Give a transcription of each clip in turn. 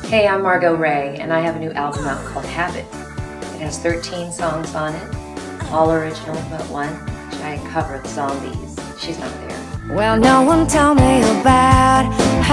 Hey, I'm Margot Ray, and I have a new album out called Habit. It has 13 songs on it, all original but one, which I cover the Zombies. She's not there. Well, no one told me about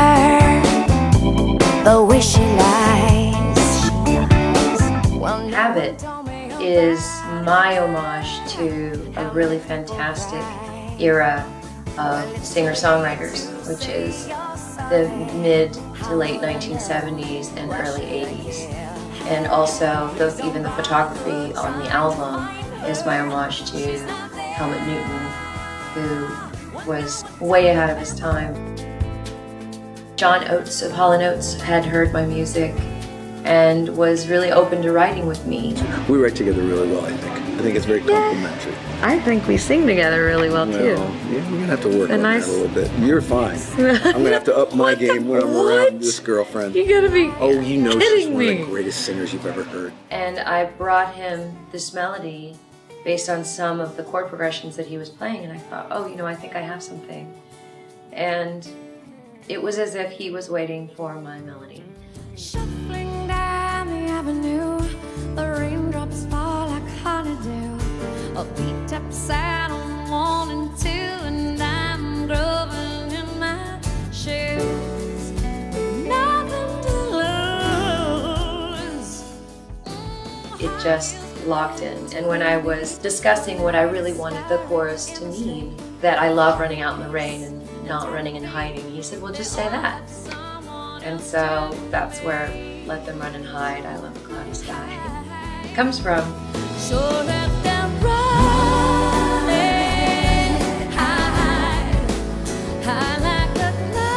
her, the way she lies. Well, Habit is my homage to a really fantastic era of singer-songwriters, which is the mid to late 1970s and early 80s. And also, even the photography on the album is my homage to Helmut Newton, who was way ahead of his time. John Oates of Hall & Oates had heard my music and was really open to writing with me. We write together really well, I think. I think it's very complimentary. I think we sing together really well, too. Yeah, we're gonna have to work on that a little bit. You're fine. I'm gonna have to up my game when I'm around this girlfriend. You gotta be Oh, you know she's one of me. the greatest singers you've ever heard. And I brought him this melody based on some of the chord progressions that he was playing, and I thought, oh, you know, I think I have something. And it was as if he was waiting for my melody. shuffling down the avenue, the raindrops fall like honeydew. A beat up saddle, 1 and 2, and I'm grooving in my shoes. Nothing to lose. It just locked in. And when I was discussing what I really wanted the chorus to mean, that I love running out in the rain and not running and hiding, he said, well, just say that. And so that's where Let Them Run and Hide, I Love a Cloudy Sky comes from. So let them run and hide, high like a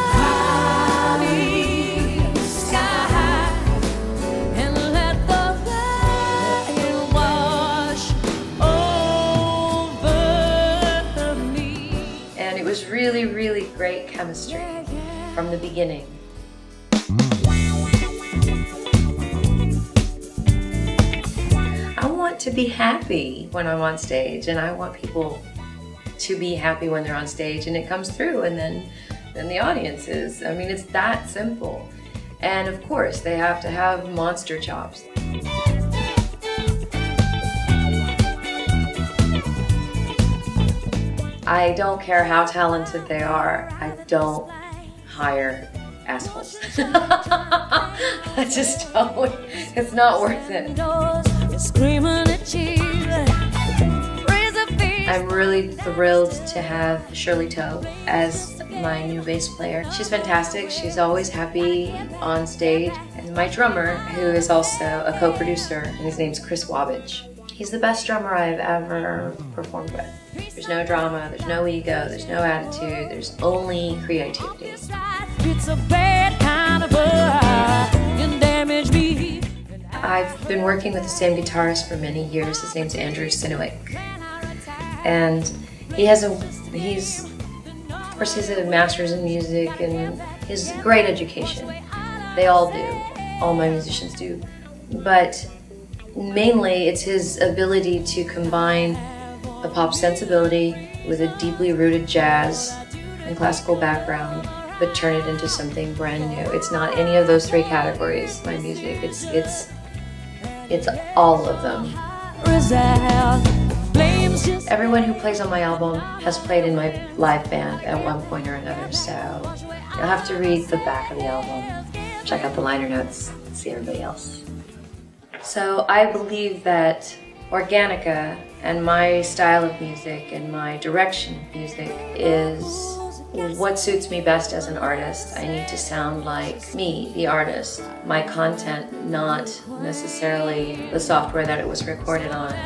cloudy sky, and let the rain wash over me. And it was really, really great chemistry from the beginning. I want to be happy when I'm on stage, and I want people to be happy when they're on stage, and it comes through, and then the audience is. I mean, it's that simple. And of course, they have to have monster chops. I don't care how talented they are. I don't hire assholes. I just don't. It's not worth it. I'm really thrilled to have Shirley Toe as my new bass player. She's fantastic. She's always happy on stage. And my drummer, who is also a co-producer, and his name's Chris Wabbage. He's the best drummer I've ever performed with. There's no drama, there's no ego, there's no attitude, there's only creativity. It's a bad kind of you damage me. I've been working with the same guitarist for many years. His name's Andrew Sinowick. And he's of course he's a master's in music and he has great education. They all do, all my musicians do. But mainly it's his ability to combine a pop sensibility with a deeply rooted jazz and classical background, but turn it into something brand new. It's not any of those 3 categories, my music. It's all of them. Everyone who plays on my album has played in my live band at one point or another, so you'll have to read the back of the album, check out the liner notes, see everybody else. So I believe that Organica and my style of music and my direction of music is what suits me best as an artist. I need to sound like me, the artist. My content, not necessarily the software that it was recorded on.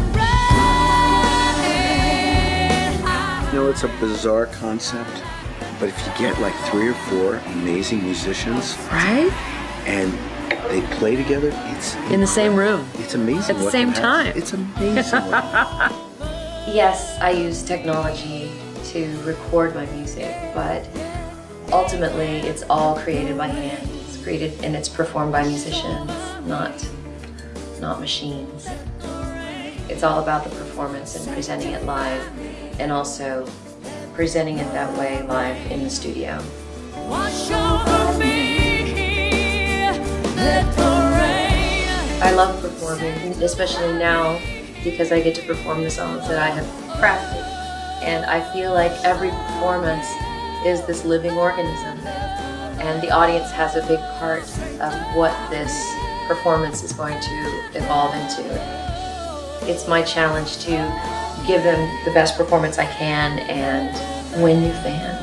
You know, it's a bizarre concept, but if you get like 3 or 4 amazing musicians, Right? and they play together, it's In the same room. It's amazing. At the what same can happen. time. It's amazing. Yes, I use technology to record my music, but ultimately it's all created by hand. It's created and it's performed by musicians, not machines. It's all about the performance and presenting it live, and also presenting it that way live in the studio. Wash over me. love performing, especially now because I get to perform the songs that I have crafted. And I feel like every performance is this living organism, and the audience has a big part of what this performance is going to evolve into. It's my challenge to give them the best performance I can and win new fans.